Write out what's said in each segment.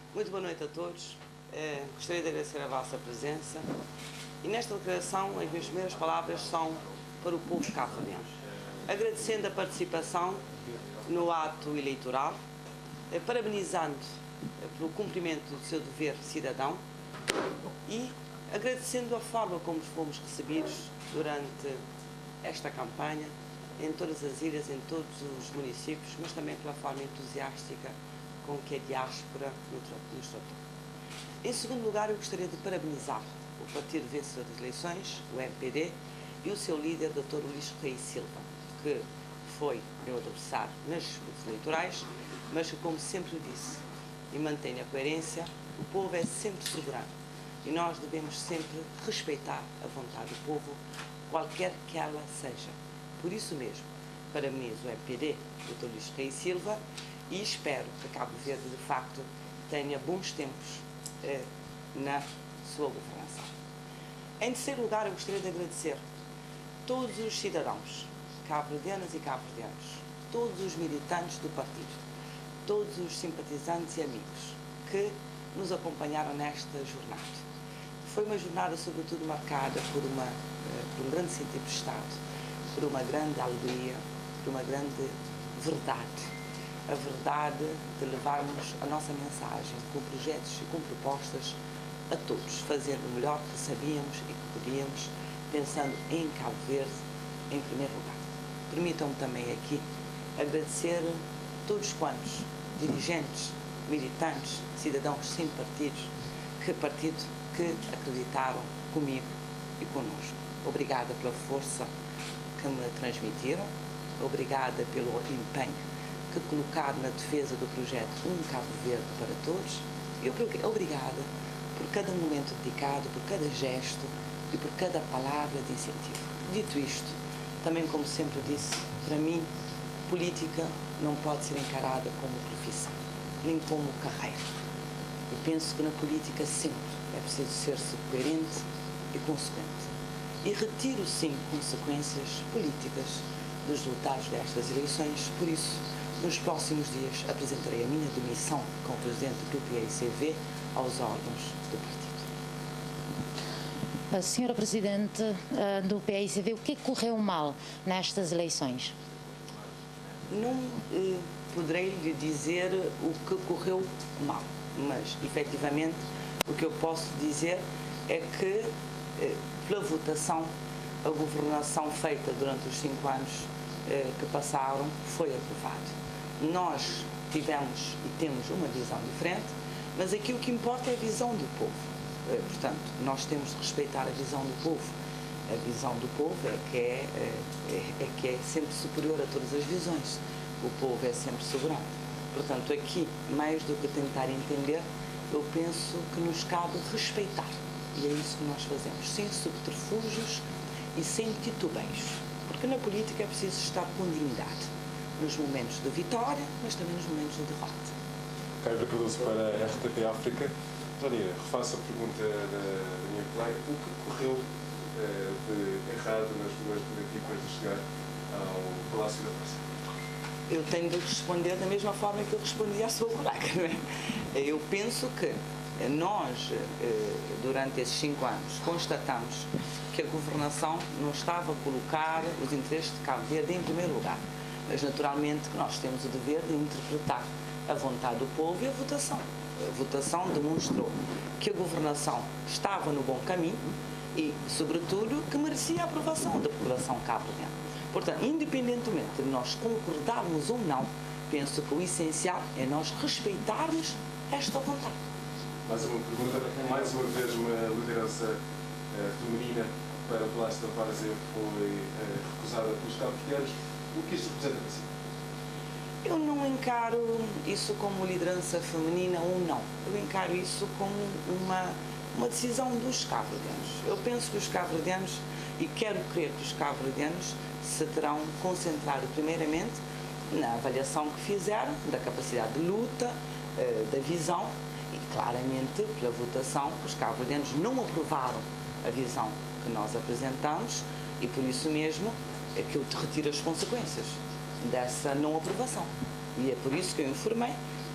Muito boa noite a todos. Gostaria de agradecer a vossa presença. E nesta declaração, as minhas primeiras palavras são para o povo cabo-verdiano. Agradecendo a participação no ato eleitoral, parabenizando pelo cumprimento do seu dever cidadão e agradecendo a forma como fomos recebidos durante esta campanha em todas as ilhas, em todos os municípios, mas também pela forma entusiástica com que a diáspora nos tratou. Em segundo lugar, eu gostaria de parabenizar o partido vencedor das eleições, o MPD, e o seu líder, Dr. Luís Reis Silva, que foi meu adversário nas disputas eleitorais, mas que, como sempre disse, e mantém a coerência, o povo é sempre soberano e nós devemos sempre respeitar a vontade do povo, qualquer que ela seja. Por isso mesmo, parabenizo o MPD, Dr. Luís Reis Silva, e espero que Cabo Verde, de facto, tenha bons tempos na sua governação. Em terceiro lugar, eu gostaria de agradecer todos os cidadãos, cabo-verdianas e cabo-verdianos, todos os militantes do partido, todos os simpatizantes e amigos que nos acompanharam nesta jornada. Foi uma jornada, sobretudo, marcada por um grande sentido de Estado, por uma grande alegria, por uma grande verdade. A verdade de levarmos a nossa mensagem com projetos e com propostas a todos, fazendo o melhor que sabíamos e que podíamos, pensando em Cabo Verde em primeiro lugar. Permitam-me também aqui agradecer a todos quantos, dirigentes, militantes, cidadãos sem partidos, que acreditaram comigo e connosco. Obrigada pela força que me transmitiram, obrigada pelo empenho que colocaram na defesa do projeto Um Cabo Verde para Todos e obrigada por cada momento dedicado, por cada gesto e por cada palavra de incentivo. Dito isto, também como sempre disse, para mim, política não pode ser encarada como profissão, nem como carreira. Eu penso que na política sempre é preciso ser-se coerente e consequente. E retiro, sim, consequências políticas dos resultados destas eleições, por isso, nos próximos dias apresentarei a minha demissão como presidente do Grupo PAICV aos órgãos do partido. A senhora presidente do PAICV, o que correu mal nestas eleições? Não poderei lhe dizer o que correu mal, mas efetivamente o que eu posso dizer é que pela votação a governação feita durante os 5 anos que passaram foi aprovada. Nós tivemos e temos uma visão diferente, mas aqui o que importa é a visão do povo. Portanto, nós temos de respeitar a visão do povo. A visão do povo é que é sempre superior a todas as visões. O povo é sempre soberano. Portanto, aqui, mais do que tentar entender, eu penso que nos cabe respeitar. E é isso que nós fazemos, sem subterfúgios e sem titubeios. Porque na política é preciso estar com dignidade. Nos momentos de vitória, mas também nos momentos de derrota. Carla Cardoso para a RTP África. Antónia, refaço a pergunta da minha colega. O que correu de errado nas duas tentativas de chegar ao Palácio da Praça? Eu tenho de responder da mesma forma que eu respondi à sua colega, não é? Eu penso que nós, durante esses 5 anos, constatamos que a governação não estava a colocar os interesses de Cabo Verde em primeiro lugar. Mas, naturalmente, que nós temos o dever de interpretar a vontade do povo e a votação. A votação demonstrou que a governação estava no bom caminho e, sobretudo, que merecia a aprovação da população cabo-verdiana. Portanto, independentemente de nós concordarmos ou não, penso que o essencial é nós respeitarmos esta vontade. Mais uma pergunta, mais uma vez uma liderança feminina para o Palácio da Várzea foi recusada pelos cabo-verdianos. O que isto representa para si? Eu não encaro isso como liderança feminina ou não. Eu encaro isso como uma decisão dos cabo-verdianos. Eu penso que os cabo-verdianos, e quero crer que os cabo-verdianos se terão concentrado primeiramente na avaliação que fizeram da capacidade de luta, da visão, e claramente pela votação os cabo-verdianos não aprovaram a visão que nós apresentamos e por isso mesmo é que eu te retiro as consequências dessa não aprovação. E é por isso que eu informei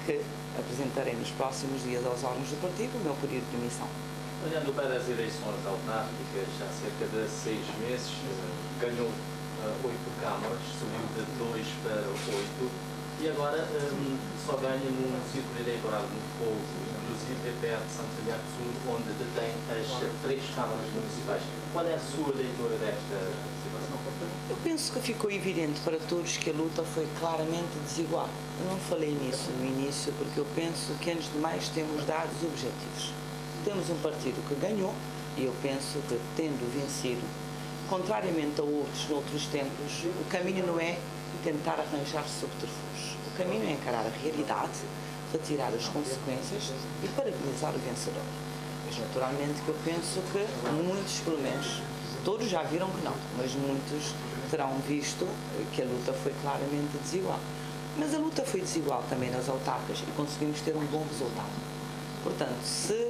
que apresentarei nos próximos dias aos órgãos do partido o meu período de missão. Olhando para as eleições autárquicas, há cerca de 6 meses, ganhou 8 câmaras, subiu de 2 para 8 e agora só ganha num círculo eleitoral muito pouco, inclusive é perto de Santiago Sul, onde detém as 3 câmaras municipais. Qual é a sua leitura desta situação? Eu penso que ficou evidente para todos que a luta foi claramente desigual. Eu não falei nisso no início porque eu penso que, antes de mais, temos dados objetivos. Temos um partido que ganhou e eu penso que, tendo vencido, contrariamente a noutros tempos, o caminho não é tentar arranjar subterfúgios. O caminho é encarar a realidade, retirar as consequências e parabenizar o vencedor. Mas, naturalmente, que eu penso que muitos, pelo menos, todos já viram que não, mas muitos terão visto que a luta foi claramente desigual. Mas a luta foi desigual também nas autárquicas e conseguimos ter um bom resultado. Portanto, se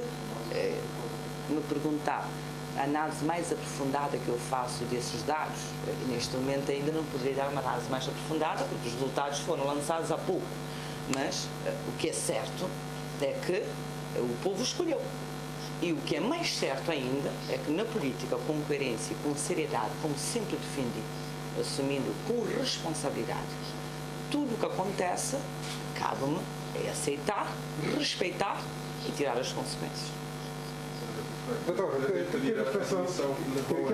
me perguntar a análise mais aprofundada que eu faço desses dados, neste momento ainda não poderia dar uma análise mais aprofundada, porque os resultados foram lançados há pouco. Mas o que é certo é que o povo escolheu. E o que é mais certo ainda é que na política, com coerência e com seriedade, como sempre defendi, assumindo com responsabilidade, tudo o que acontece, cabe-me é aceitar, respeitar e tirar as consequências. Doutor, pedir a Comissão levou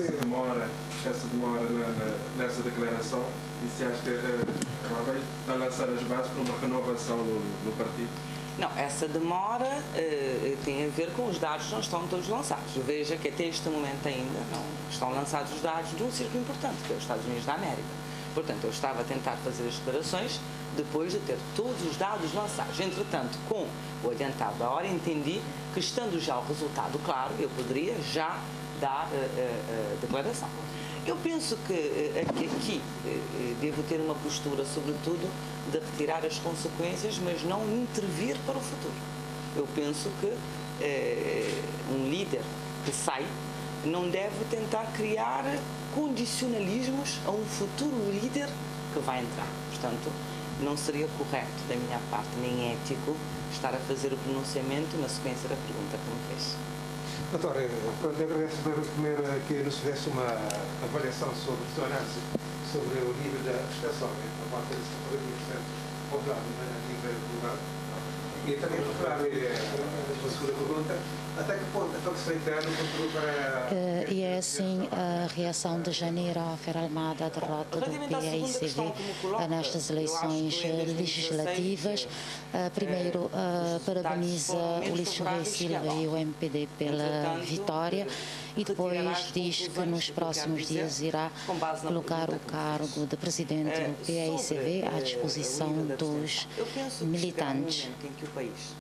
essa demora nessa declaração e se acha que está a lançar as bases para uma renovação no partido? Não, essa demora tem a ver com os dados que não estão todos lançados. Veja que até este momento ainda não estão lançados os dados de um círculo importante, que é os Estados Unidos da América. Portanto, eu estava a tentar fazer as declarações depois de ter todos os dados lançados. Entretanto, com o adiantar da hora, entendi que, estando já o resultado claro, eu poderia já dar a declaração. Eu penso que aqui devo ter uma postura, sobretudo, de retirar as consequências, mas não intervir para o futuro. Eu penso que um líder que sai não deve tentar criar condicionalismos a um futuro líder que vai entrar. Portanto, não seria correto da minha parte, nem ético, estar a fazer o pronunciamento na sequência da pergunta que me fez. Doutor, eu agradeço primeiro que nos fizesse uma avaliação sobre a sua análise sobre o nível da prestação, a parte de 50% poblado a nível global. E também procurar a segunda pergunta, até que ponto a se reiterar no futuro para... E é assim a reação de janeiro a Fer Almada, a derrota do PAICV nestas eleições legislativas. Primeiro, parabeniza Ulisses Correia Silva e o MPD pela vitória e depois diz que nos próximos dias irá colocar o cargo de presidente do PAICV à disposição dos militantes.